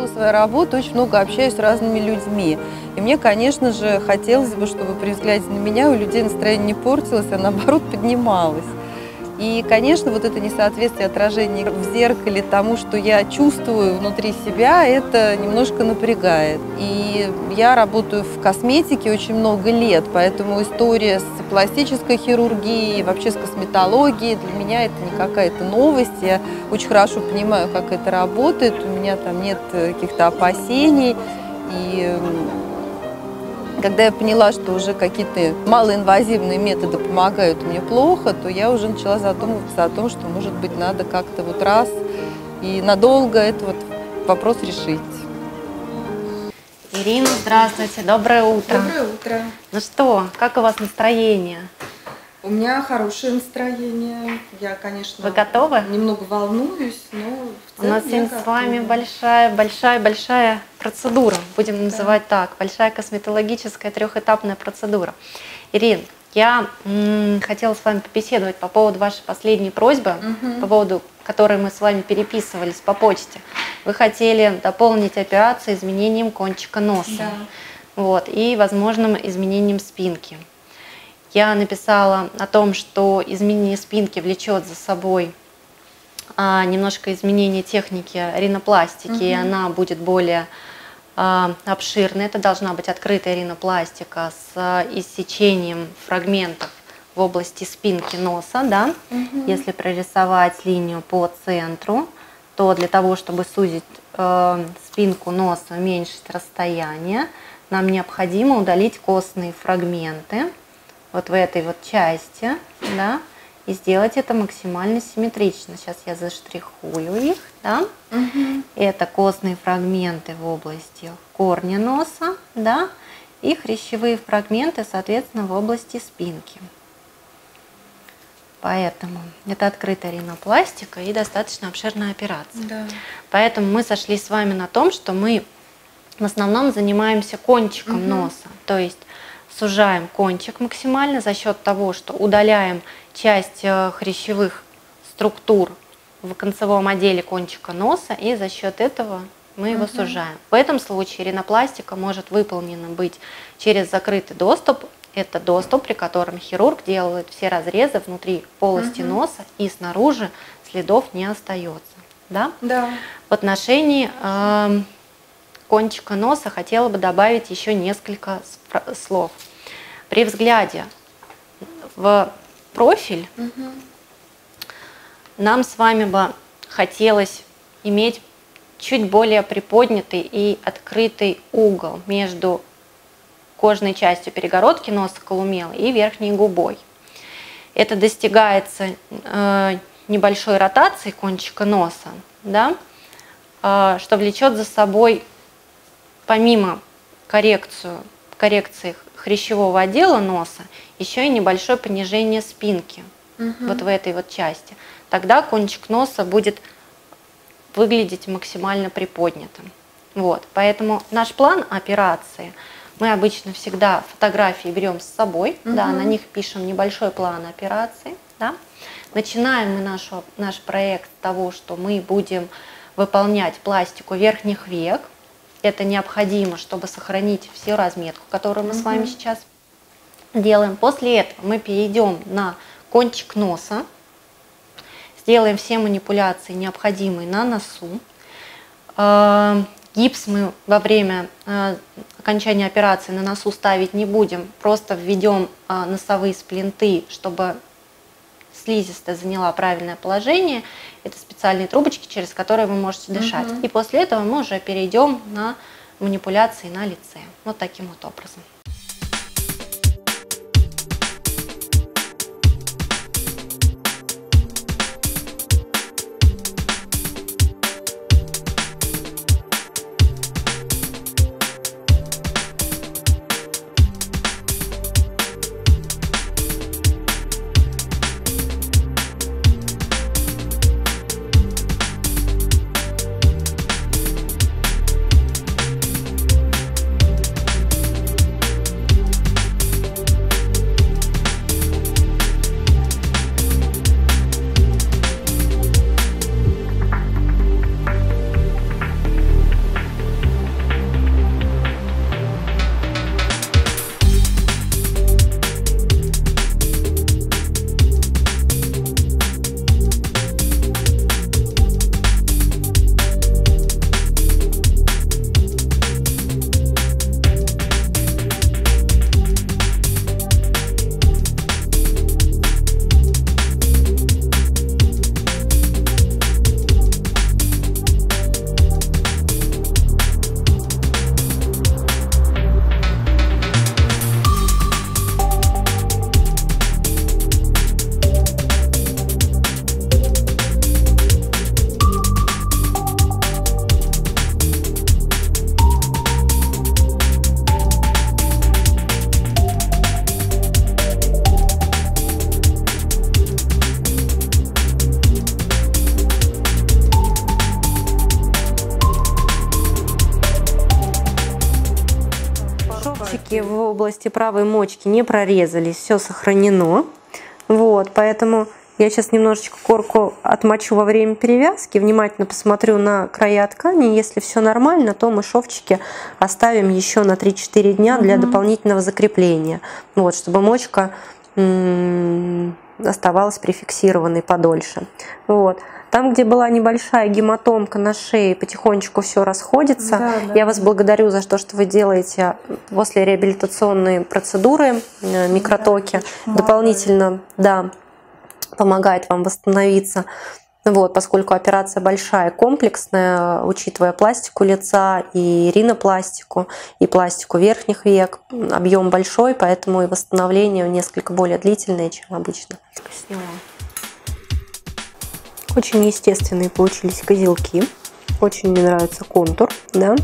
завершила свою работу, очень много общаюсь с разными людьми. И мне, конечно же, хотелось бы, чтобы при взгляде на меня у людей настроение не портилось, а наоборот поднималось. И, конечно, вот это несоответствие отражения в зеркале тому, что я чувствую внутри себя, это немножко напрягает. И я работаю в косметике очень много лет, поэтому история с пластической хирургией, вообще с косметологией, для меня это не какая-то новость. Я очень хорошо понимаю, как это работает, у меня там нет каких-то опасений. И когда я поняла, что уже какие-то малоинвазивные методы помогают мне плохо, то я уже начала задумываться о том, что, может быть, надо как-то вот раз и надолго этот вот вопрос решить. Ирина, здравствуйте, доброе утро. Доброе утро. Ну что, как у вас настроение? У меня хорошее настроение. Я, конечно, Вы готовы? немного волнуюсь, но в У целом нас я сегодня с вами готова. большая процедура, будем называть так, большая косметологическая трехэтапная процедура. Ирина, я хотела с вами побеседовать по поводу вашей последней просьбы, по поводу которой мы с вами переписывались по почте. Вы хотели дополнить операцию изменением кончика носа, Да. вот, и возможным изменением спинки. Я написала о том, что изменение спинки влечет за собой немножко изменение техники ринопластики, и она будет более обширной. Это должна быть открытая ринопластика с иссечением фрагментов в области спинки носа. Да? Если прорисовать линию по центру, то для того, чтобы сузить спинку носа, уменьшить расстояние, нам необходимо удалить костные фрагменты вот в этой вот части, да, и сделать это максимально симметрично. Сейчас я заштрихую их, да. Это костные фрагменты в области корня носа, да, и хрящевые фрагменты, соответственно, в области спинки. Поэтому это открытая ринопластика и достаточно обширная операция. Да. Поэтому мы сошлись с вами на том, что мы в основном занимаемся кончиком носа, то есть сужаем кончик максимально за счет того, что удаляем часть хрящевых структур в концевом отделе кончика носа, и за счет этого мы его сужаем. В этом случае ринопластика может выполнена быть через закрытый доступ. Это доступ, при котором хирург делает все разрезы внутри полости носа, и снаружи следов не остается. Да? Да. В отношении кончика носа хотела бы добавить еще несколько слов. При взгляде в профиль нам с вами бы хотелось иметь чуть более приподнятый и открытый угол между кожной частью перегородки носа колумелы и верхней губой. Это достигается небольшой ротацией кончика носа, да, что влечет за собой, помимо коррекции хрящевого отдела носа, еще и небольшое понижение спинки вот в этой вот части. Тогда кончик носа будет выглядеть максимально приподнятым. Вот. Поэтому наш план операции, мы обычно всегда фотографии берем с собой, да, на них пишем небольшой план операции. Да. Начинаем мы наш проект с того, что мы будем выполнять пластику верхних век. Это необходимо, чтобы сохранить всю разметку, которую мы с вами сейчас делаем. После этого мы перейдем на кончик носа, сделаем все манипуляции, необходимые на носу. Гипс мы во время окончания операции на носу ставить не будем, просто введем носовые сплинты, чтобы слизистая заняла правильное положение. Это специальные трубочки, через которые вы можете дышать. И после этого мы уже перейдем на манипуляции на лице. Вот таким вот образом. в области правой мочки не прорезались, все сохранено. Вот, поэтому я сейчас немножечко корку отмочу во время перевязки, внимательно посмотрю на края ткани. Если все нормально, то мы шовчики оставим еще на 3-4 дня для дополнительного закрепления. Вот, чтобы мочка оставалась прификсированной подольше. Вот. Там, где была небольшая гематомка на шее, потихонечку все расходится. Да. Я вас благодарю за то, что вы делаете после реабилитационной процедуры микротоки. Дополнительно, да, помогает вам восстановиться. Вот, поскольку операция большая, комплексная, учитывая пластику лица и ринопластику, и пластику верхних век, объем большой, поэтому и восстановление несколько более длительное, чем обычно. Сняла. Очень естественные получились козелки. Очень мне нравится контур, да.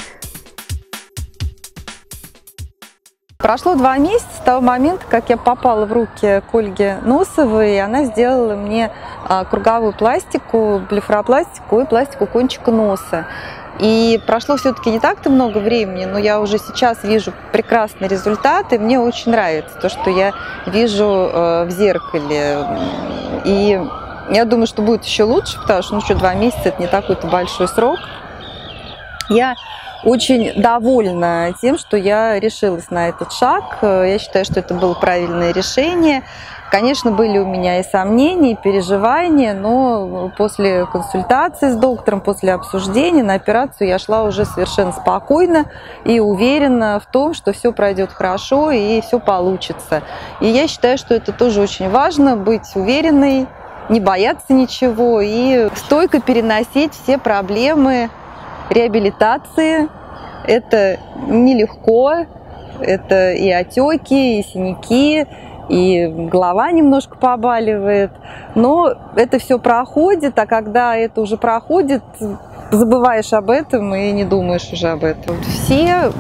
Прошло 2 месяца с того момента, как я попала в руки к Ольге Носовой, и она сделала мне круговую пластику, блефаропластику и пластику кончика носа. И прошло все-таки не так-то много времени, но я уже сейчас вижу прекрасный результат, и мне очень нравится то, что я вижу в зеркале. И я думаю, что будет еще лучше, потому что еще 2 месяца – это не такой-то большой срок. Я очень довольна тем, что я решилась на этот шаг. Я считаю, что это было правильное решение. Конечно, были у меня и сомнения, и переживания, но после консультации с доктором, после обсуждения на операцию я шла уже совершенно спокойно и уверена в том, что все пройдет хорошо и все получится. И я считаю, что это тоже очень важно, быть уверенной, не бояться ничего и стойко переносить все проблемы реабилитации. Это нелегко, это и отеки, и синяки, и голова немножко побаливает, но это все проходит, а когда это уже проходит, забываешь об этом и не думаешь уже об этом. Все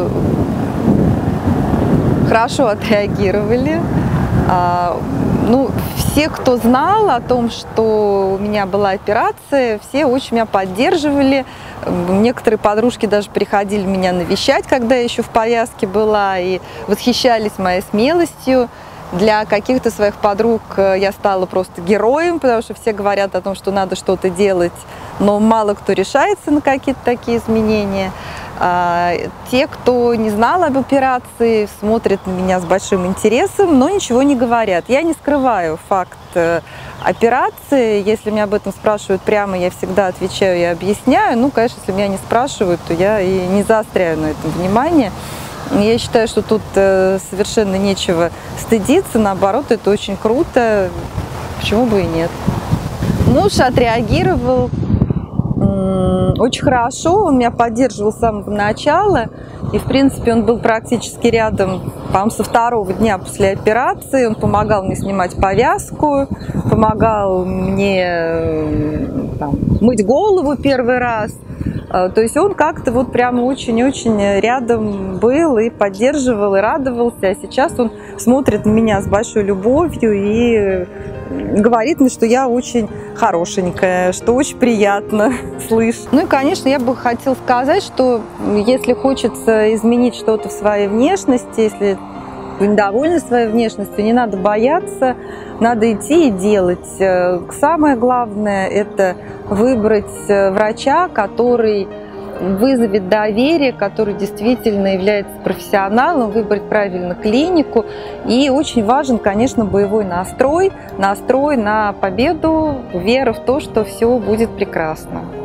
хорошо отреагировали. Ну, все, кто знал о том, что у меня была операция, все очень меня поддерживали. Некоторые подружки даже приходили меня навещать, когда я еще в повязке была, и восхищались моей смелостью. Для каких-то своих подруг я стала просто героем, потому что все говорят о том, что надо что-то делать, но мало кто решается на какие-то такие изменения. Те, кто не знал об операции, смотрят на меня с большим интересом, но ничего не говорят. Я не скрываю факт операции. Если меня об этом спрашивают прямо, я всегда отвечаю и объясняю. Ну, конечно, если меня не спрашивают, то я и не заостряю на этом внимание. Я считаю, что тут совершенно нечего стыдиться. Наоборот, это очень круто. Почему бы и нет? Муж отреагировал очень хорошо, он меня поддерживал с самого начала, и, в принципе, он был практически рядом, по-моему, со 2-го дня после операции, он помогал мне снимать повязку, помогал мне там, мыть голову первый раз, то есть он как-то вот прямо очень-очень рядом был и поддерживал, и радовался, а сейчас он смотрит на меня с большой любовью и говорит мне, что я очень хорошенькая, что очень приятно слышать. Ну и, конечно, я бы хотела сказать, что если хочется изменить что-то в своей внешности, если вы недовольны своей внешностью, не надо бояться, надо идти и делать. Самое главное – это выбрать врача, который вызовет доверие, который действительно является профессионалом, выбрать правильно клинику. И очень важен, конечно, боевой настрой на победу, вера в то, что все будет прекрасно.